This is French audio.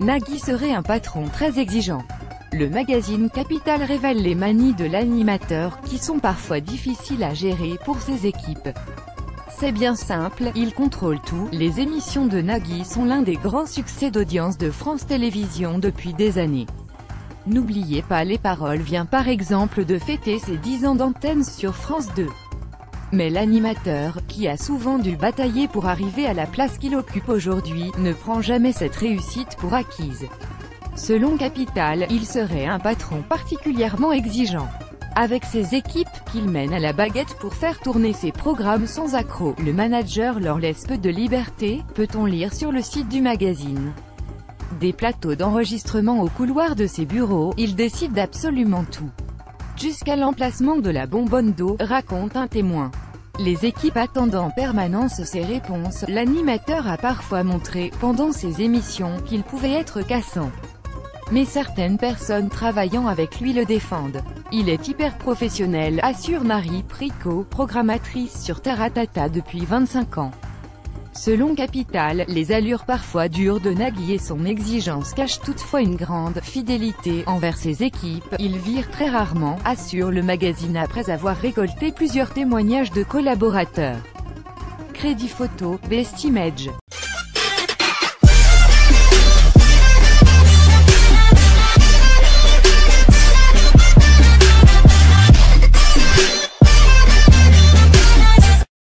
Nagui serait un patron très exigeant. Le magazine Capital révèle les manies de l'animateur, qui sont parfois difficiles à gérer pour ses équipes. C'est bien simple, il contrôle tout. Les émissions de Nagui sont l'un des grands succès d'audience de France Télévisions depuis des années. N'oubliez pas les paroles vient par exemple de fêter ses 10 ans d'antenne sur France 2. Mais l'animateur, qui a souvent dû batailler pour arriver à la place qu'il occupe aujourd'hui, ne prend jamais cette réussite pour acquise. Selon Capital, il serait un patron particulièrement exigeant avec ses équipes, qu'il mène à la baguette pour faire tourner ses programmes sans accroc. Le manager leur laisse peu de liberté, peut-on lire sur le site du magazine. Des plateaux d'enregistrement au couloir de ses bureaux, il décide d'absolument tout. Jusqu'à l'emplacement de la bonbonne d'eau, raconte un témoin. Les équipes attendent en permanence ses réponses. L'animateur a parfois montré, pendant ses émissions, qu'il pouvait être cassant. Mais certaines personnes travaillant avec lui le défendent. Il est hyper professionnel, assure Marie Pricot, programmatrice sur Taratata depuis 25 ans. Selon Capital, les allures parfois dures de Nagui et son exigence cachent toutefois une grande fidélité envers ses équipes. Il vire très rarement, assure le magazine après avoir récolté plusieurs témoignages de collaborateurs. Crédit photo, Best Image.